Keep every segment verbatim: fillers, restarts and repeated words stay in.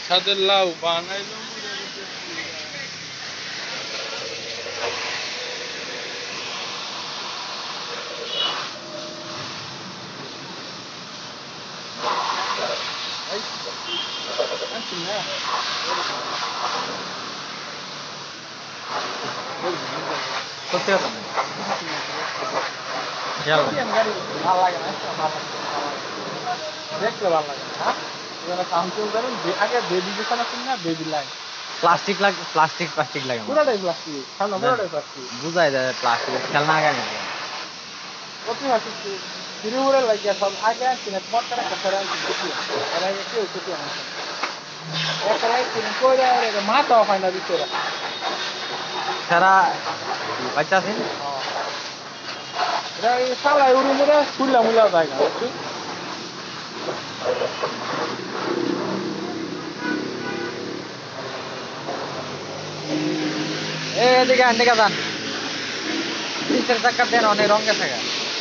ছাদের লাউ বানাইলো সত্যি কথা না ভালো লাগে না দেখলে ভালো লাগে না কাউন্সিল করেন আগে বেবি যেখানে শুনি না বেবি লাইন প্লাস্টিক লাগে প্লাস্টিক প্লাস্টিক লাগে পুরোটাই প্লাস্টিক সামনে পুরোটাই প্লাস্টিক বুঝাই যায় প্লাস্টিক খেলনা আগে প্রতি মাসে তিরুপুরে লাগিয়ে সব আগে আনছি না তোমার তারা কথা আনছি এর আগে কেউ ছুটি আনছে একটা লাইছি কই যায় মাথা হয় না ভিতরে সারা বাচ্চা আছে এটা এই সালাই উড়ে মেরে খুললা মুলা জায়গা এদিকে এদিকে যান তিনটের চাক্কার দেন অনেক রঙে থাকে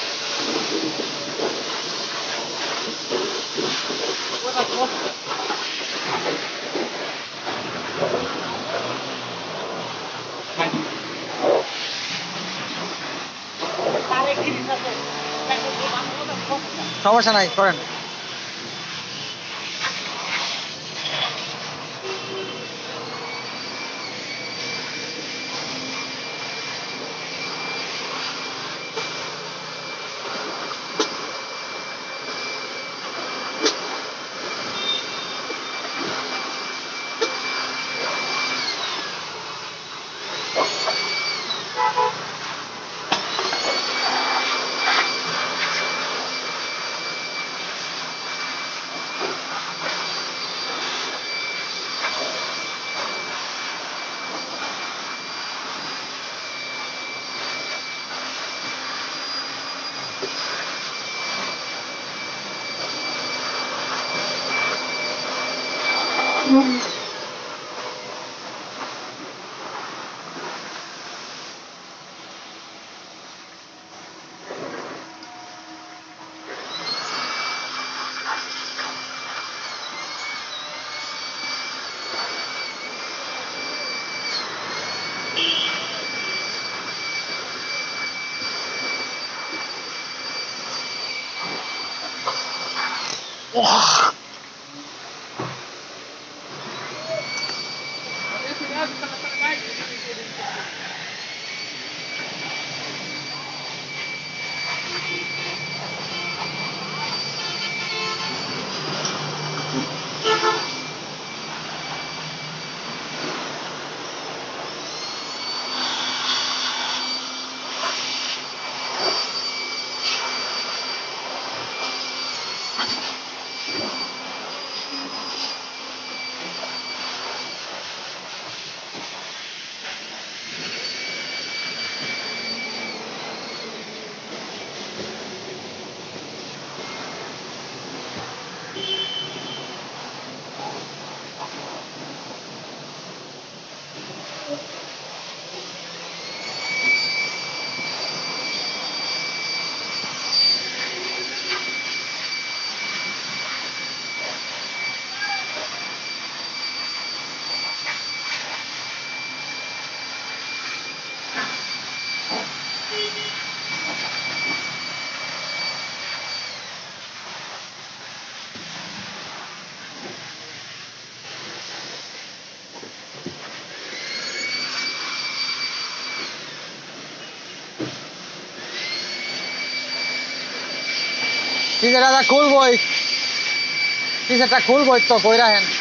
সমস্যা নাই করেন টিজারটা খুলবই টিজারটা খুলবই তো কই রাখেন